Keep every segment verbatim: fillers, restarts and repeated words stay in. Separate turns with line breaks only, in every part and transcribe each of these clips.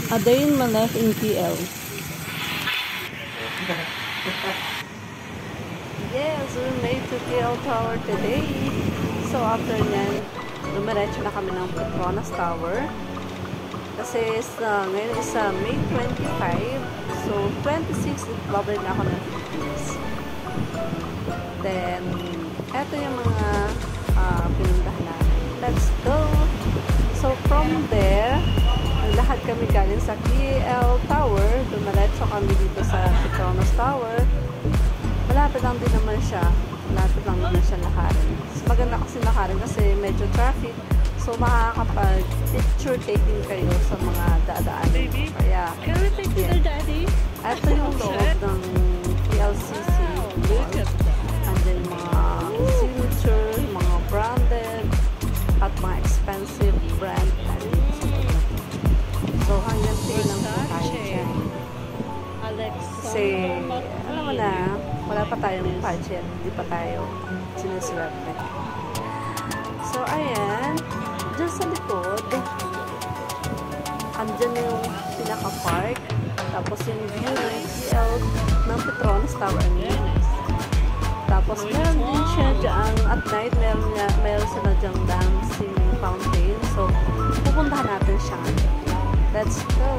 A day in my life in P L. Yes, we made to P L Tower today. So after nyan, dumiretso na kami ng Petronas Tower. Kasi uh, ngayon is uh, May twenty-five. So twenty-six, babalik na ako ng Philippines. Then, eto yung mga uh, pinuntahan natin. Let's go! So from there, lahat kami galing sa P L Tower. Dumiretso kami dito sa Petronas Tower. Malapit lang din naman siya. Malapit lang naman siya lakarin. Maganda kasi lakarin kasi medyo traffic. So makakapag-picture taking kayo sa mga dadaan.
Baby,
kaya,
can we take yeah. to daddy?
Ito yung loob ng P L C C.
Look at that.
And then mga signature, mga branded, at mga expensive brand. So hanggang tingnan po tayo dyan. Kasi, alam mo na, wala pa tayong budget. Hindi pa tayo siniswerte. So, ayan. Diyan sa likod, andyan yung pinaka-park. Tapos yung view ng P L ng Petronas Tower. Tapos, meron din siya dyan. At night, meron, niya, meron sila dyan dancing fountain. So, pupuntahan natin siya. Let's go!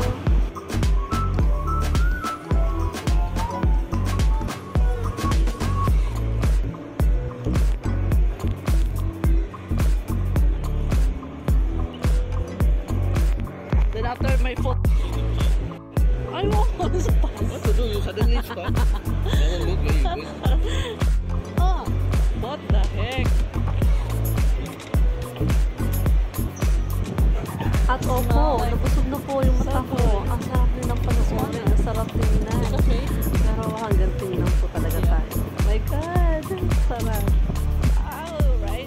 Then after my foot, I was
What to do? You suddenly stop. That will look very good.
Oh, what the heck?
At opo, nabusog na po yung mata ko. Ang sarap din ng panahon. Ang sarap tingnan. Pero hanggang tingnan po talaga tayo. Oh my God! Sarap.
Alright.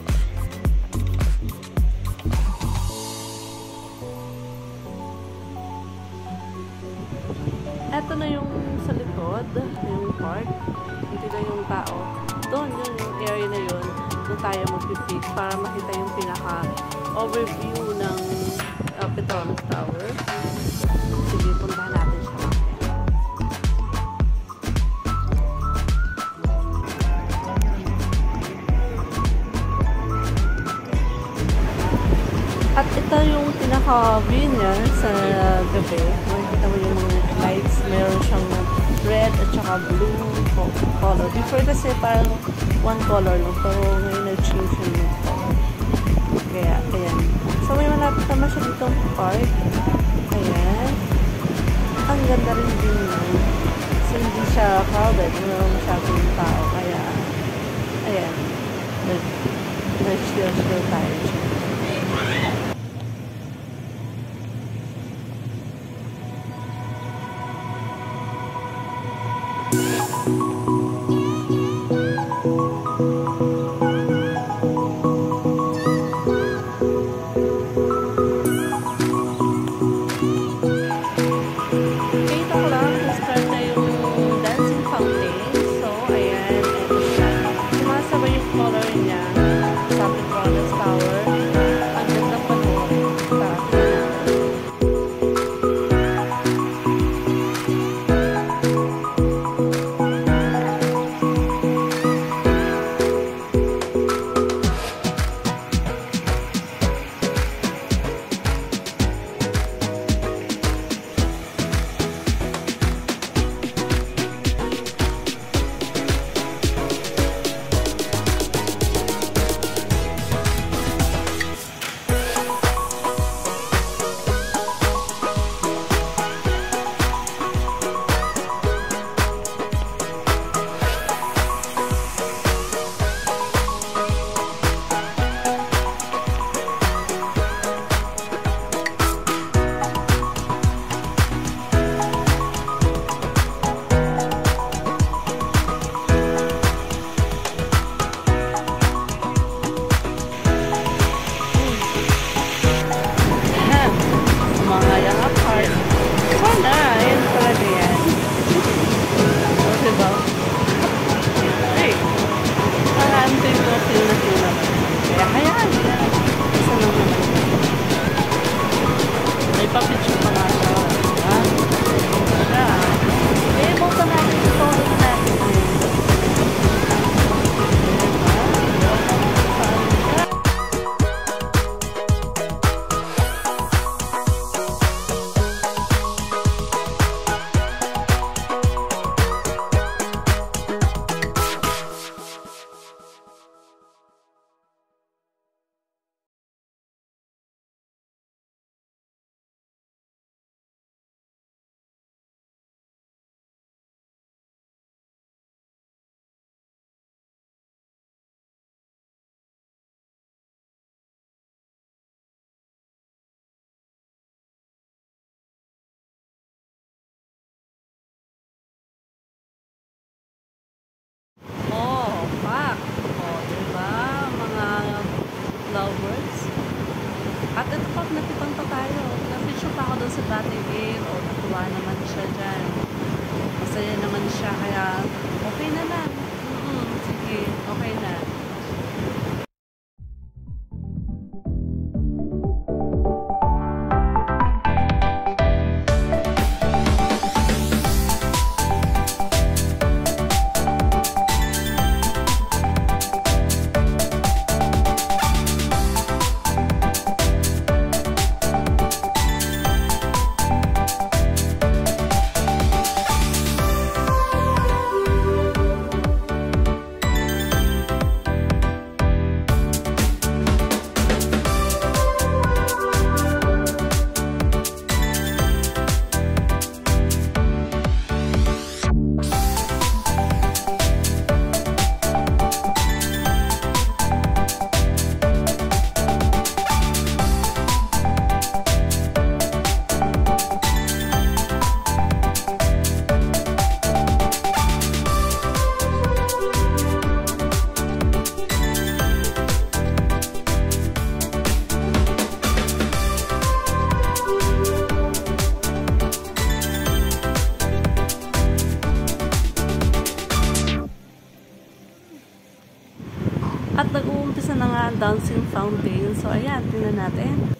Eto na yung sa likod, yung park. Hindi na yung tao. Doon, yun, yung area na yun. Doon tayo magpipick para makita yung pinaka-overview ng uh, Petronas Tower. Sige, puntahan natin siya. At ito yung pinaka-view niya sa gabi. Makikita mo yung mga lights. Meron siyang red at saka blue color. Before kasi parang one color lang. Pero ngayon na-change yung color. Kaya, ayan. So may malapit naman siya ditong park. Ayan. Ang ganda rin din yun. So hindi siya crowded. Wala masyadong tao. Kaya, ayan. Nag-chill-chill tayo siya. batiin o natuwa naman siya dyan. Masaya naman siya, kaya okay na lang. Mm, sige, okay na. At nag-uumpisa na nga ang dancing fountain. So, ayan, tingnan natin.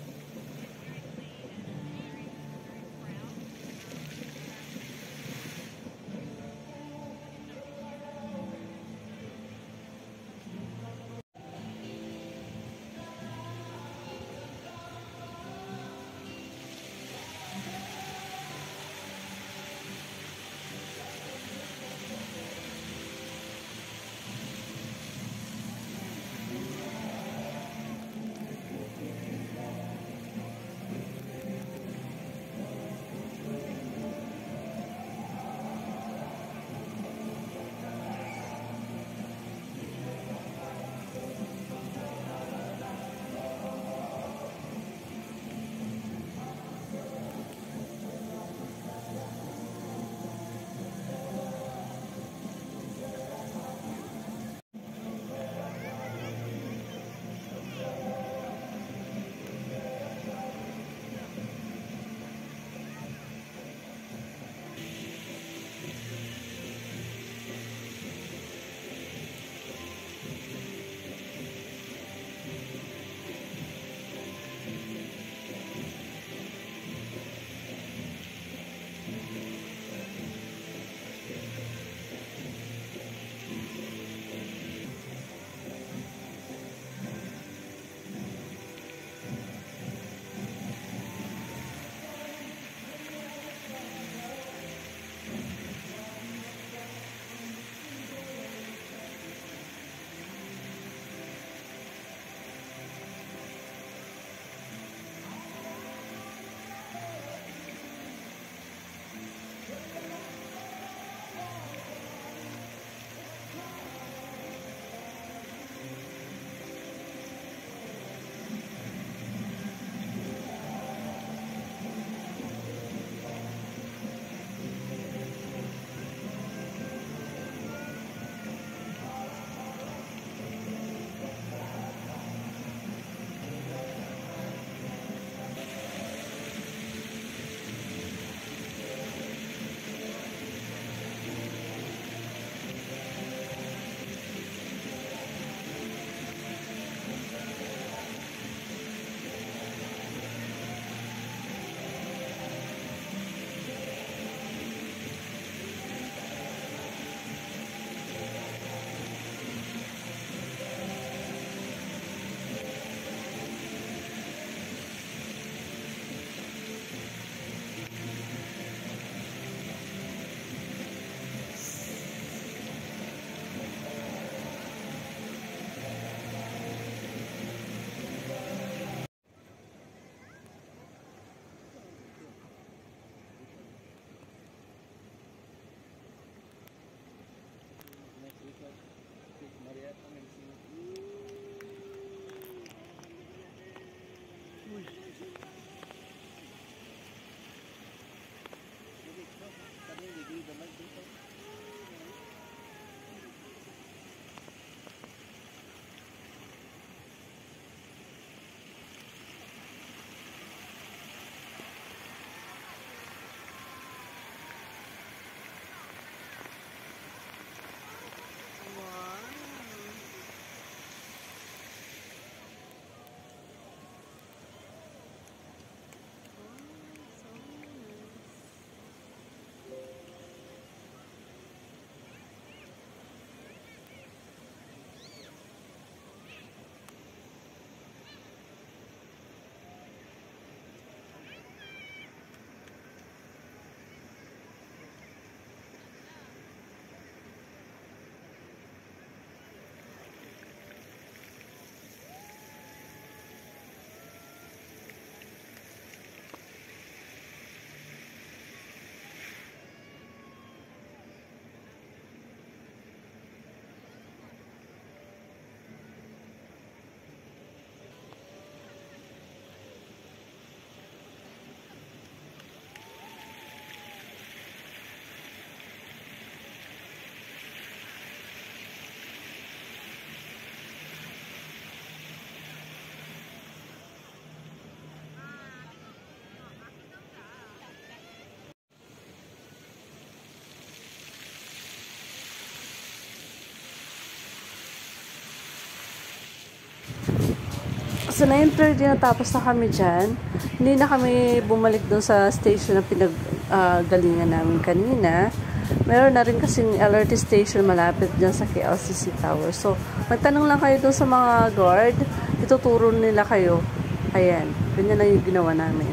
So, nine thirty natapos na kami dyan. Hindi na kami bumalik doon sa station na pinag-galingan uh, namin kanina. Meron na rin kasing L R T station malapit dyan sa K L C C Tower. So, magtanong lang kayo doon sa mga guard. Ituturo nila kayo. Ayan. Ganyan na yung ginawa namin.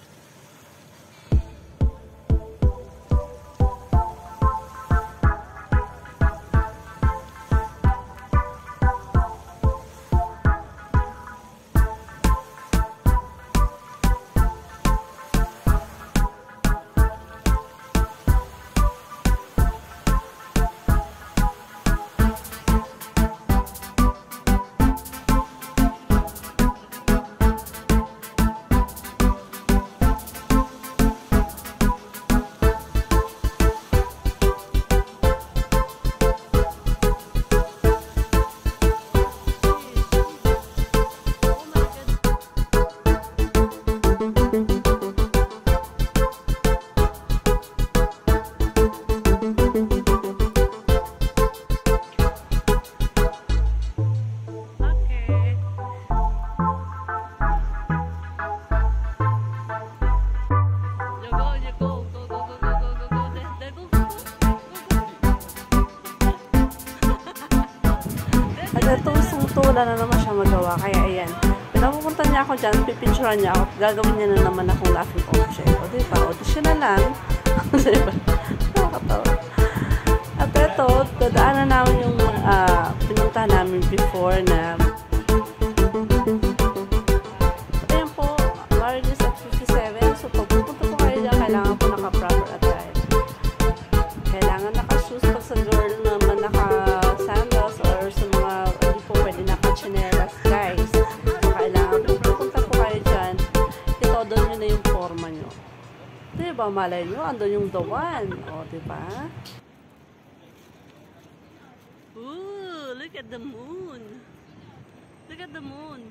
Wala na naman siya magawa. Kaya ayan. Pinapupunta niya ako dyan, pipinturan niya ako, gagawin niya na naman akong laughing object. O diba? O di siya na lang. Diba? Nakakatawa. At ito, dadaanan namin yung uh, pinunta namin before na ayan po, Marilis at fifty-seven. So pag pupunta po kayo dyan, kailangan po naka-proper attire. Kailangan naka-shoes pag sa girl naman naka-sandals or sa mga chinelas, guys. So, kailangan kung pupunta po kayo dyan, ito, doon nyo na yung forma nyo. Diba, malay nyo, andun yung the one. O, diba?
Ooh, look at the moon. Look at the moon.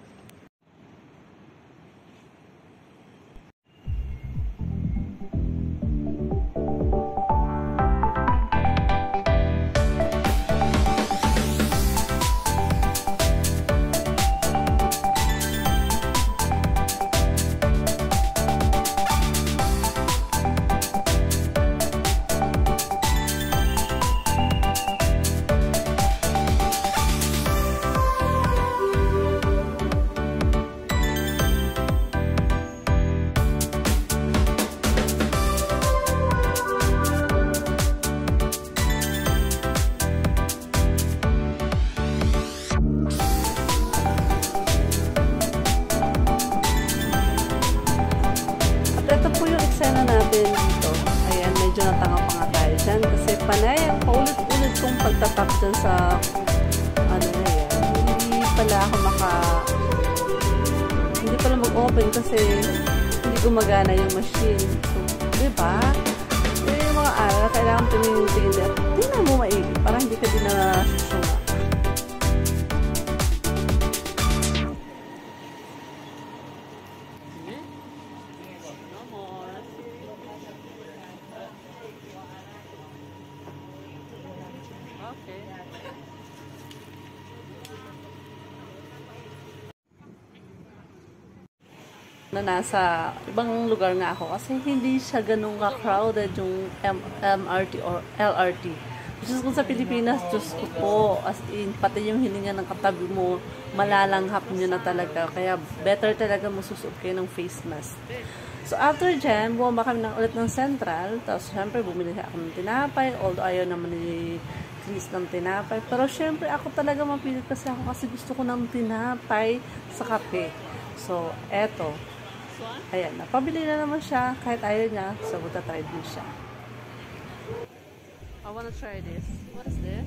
Panay, paulit-ulit kong pagtatap dyan sa ano na yan. Hindi pala ako maka hindi pala mag-open kasi hindi gumagana yung machine. So, diba? So, yung mga araw, kailangan tumingin-tingin din. Tingnan mo maigi para hindi ka din nasusunga. Na nasa ibang lugar nga ako kasi hindi siya ganun ka-crowded yung M MRT or L R T. Just kung sa Pilipinas, Diyos ko po, as in, pati yung hininga ng katabi mo, malalanghap nyo na talaga. Kaya better talaga masusuot kayo ng face mask. So after dyan, bumaba kami ng, ulit ng Central. Tapos syempre, bumili ako ng tinapay. Although ayaw naman ni Chris ng tinapay. Pero syempre, ako talaga mapilit kasi ako kasi gusto ko ng tinapay sa kape. So, eto. Ayan, napabili na naman siya. Kahit ayaw niya, so buta-try din siya. I wanna try this. What is this?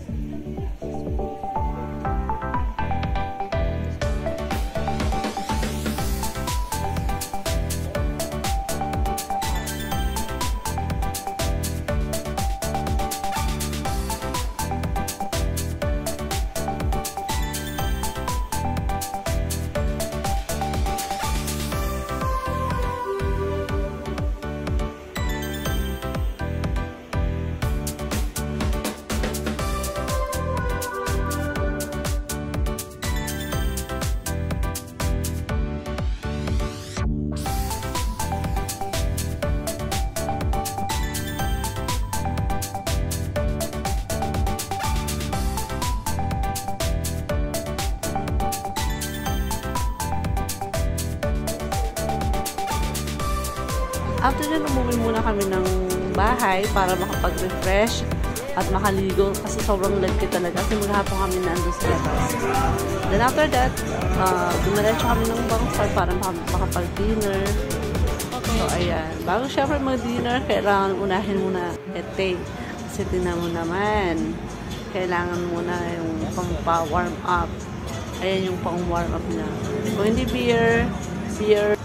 After that, umuwi muna kami ng bahay para makapag-refresh at makaligo kasi sobrang lagkit talaga kasi maghapon kami nandun sa labas. Then after that, uh, dumiretso kami ng bonfire para makapag-dinner. So, ayan. Bago syempre mag-dinner, kailangan unahin muna ete. Kasi tingnan mo naman, kailangan muna yung pang-warm up. Ayan yung pang-warm up niya. Kung hindi beer, beer.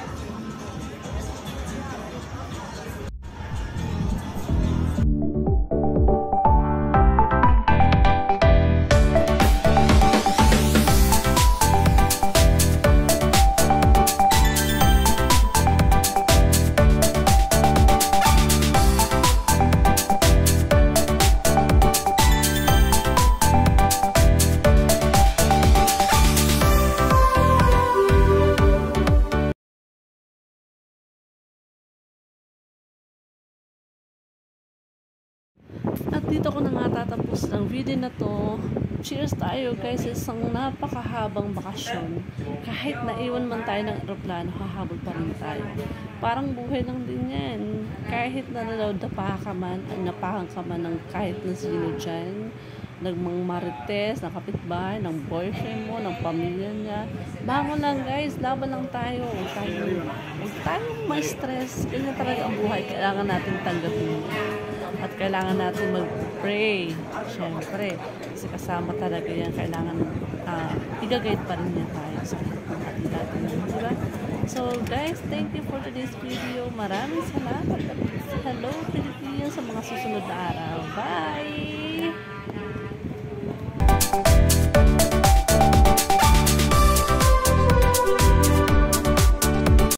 At dito ko na nga tatapos ang video na to. Cheers tayo guys sa isang napakahabang bakasyon. Kahit naiwan man tayo ng aeroplano, hahabol pa rin tayo. Parang buhay lang din yan. Kahit na nalawdapa ka man, napakan ka man ng kahit na sino dyan, nagmangmarites, ng kapitbahay, ng boyfriend mo, ng pamilya niya. Bangon lang guys, laban lang tayo. Huwag tayo, huwag tayong ma-stress. Ganyan talaga ang buhay. Kailangan natin tanggapin. At kailangan natin mag-pray. Siyempre, kasi kasama talaga yan. Kailangan uh, i-guide pa rin niya tayo sa ating natin. Diba? So guys, thank you for today's video. Maraming salamat. Hello Philippines sa mga susunod na araw. Bye!